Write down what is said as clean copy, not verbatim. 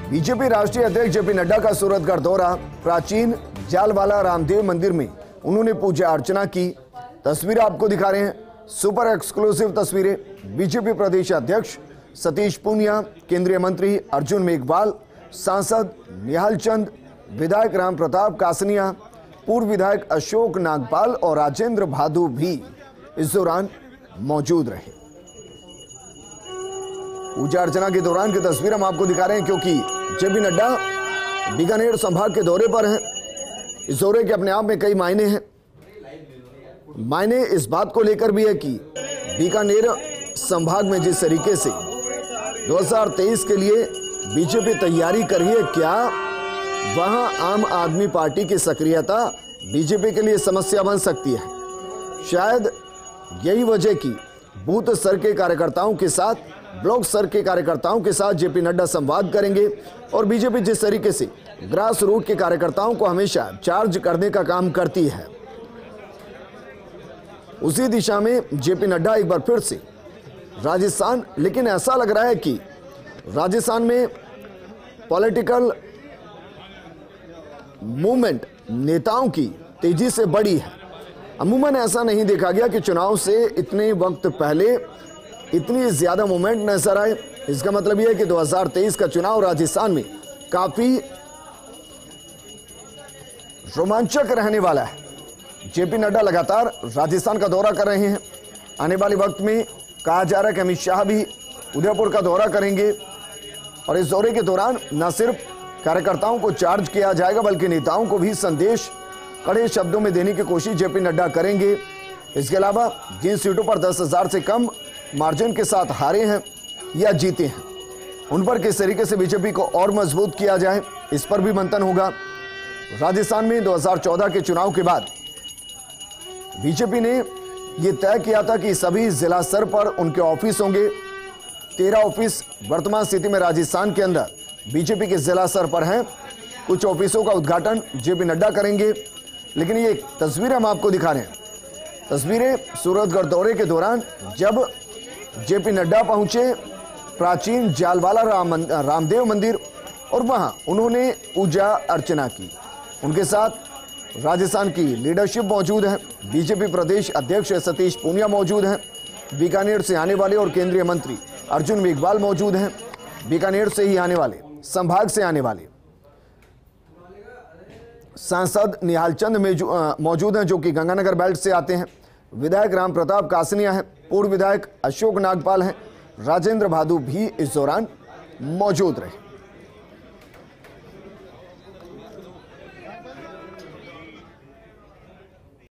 BJP राष्ट्रीय अध्यक्ष JP Nadda का सूरतगढ़ दौरा। प्राचीन जालवाला रामदेव मंदिर में उन्होंने पूजा अर्चना की। तस्वीरें आपको दिखा रहे हैं, सुपर एक्सक्लूसिव तस्वीरें। बीजेपी प्रदेश अध्यक्ष सतीश पूनिया, केंद्रीय मंत्री अर्जुन मेघवाल, सांसद निहाल चंद, विधायक राम प्रताप कासनिया, पूर्व विधायक अशोक नागपाल और राजेंद्र भादु भी इस दौरान मौजूद रहे। पूजा अर्चना के दौरान की तस्वीर हम आपको दिखा रहे हैं, क्योंकि जेपी नड्डा बीकानेर संभाग के दौरे पर हैं। इस दौरे के अपने आप में कई मायने हैं। मायने इस बात को लेकर भी है कि बीकानेर संभाग में जिस तरीके से 2023 के लिए बीजेपी तैयारी कर रही है, क्या वहां आम आदमी पार्टी की सक्रियता बीजेपी के लिए समस्या बन सकती है? शायद यही वजह कि बूथ स्तर के कार्यकर्ताओं के साथ, ब्लॉक स्तर के कार्यकर्ताओं के साथ जेपी नड्डा संवाद करेंगे और बीजेपी जिस तरीके से ग्रास रूट के कार्यकर्ताओं को हमेशा चार्ज करने का काम करती है, उसी दिशा में जेपी नड्डा एक बार फिर से राजस्थान, लेकिन ऐसा लग रहा है कि राजस्थान में पॉलिटिकल मूवमेंट नेताओं की तेजी से बढ़ी है। अमूमन ऐसा नहीं देखा गया कि चुनाव से इतने वक्त पहले इतनी ज्यादा मूवमेंट नजर आए। इसका मतलब यह है कि 2023 का चुनाव राजस्थान में काफी रोमांचक रहने वाला है। जेपी नड्डा लगातार राजस्थान का दौरा कर रहे हैं। आने वाले वक्त में कहा जा रहा है कि अमित शाह भी उदयपुर का दौरा करेंगे और इस दौरे के दौरान न सिर्फ कार्यकर्ताओं को चार्ज किया जाएगा, बल्कि नेताओं को भी संदेश कड़े शब्दों में देने की कोशिश जेपी नड्डा करेंगे। इसके अलावा जिन सीटों पर 10,000 से कम मार्जिन के साथ हारे हैं या जीते हैं, उन पर किस तरीके से बीजेपी को और मजबूत किया जाए, इस पर भी मंथन होगा। राजस्थान में 2014 के चुनाव के बाद बीजेपी ने यह तय किया था कि सभी जिला स्तर पर उनके ऑफिस होंगे। 13 ऑफिस वर्तमान स्थिति में राजस्थान के अंदर बीजेपी के जिला स्तर पर हैं। कुछ ऑफिसों का उद्घाटन जेपी नड्डा करेंगे। लेकिन ये तस्वीरें हम आपको दिखा रहे हैं, तस्वीरें सूरतगढ़ दौरे के दौरान जब जेपी नड्डा पहुंचे प्राचीन जालवाला रामदेव मंदिर और वहां उन्होंने पूजा अर्चना की। उनके साथ राजस्थान की लीडरशिप मौजूद है। बीजेपी प्रदेश अध्यक्ष सतीश पूनिया मौजूद हैं। बीकानेर से आने वाले और केंद्रीय मंत्री अर्जुन मेघवाल मौजूद हैं। बीकानेर से ही आने वाले, संभाग से आने वाले सांसद निहाल चंद मौजूद हैं, जो कि गंगानगर बेल्ट से आते हैं। विधायक राम प्रताप कासनिया हैं। पूर्व विधायक अशोक नागपाल हैं। राजेंद्र भादु भी इस दौरान मौजूद रहे।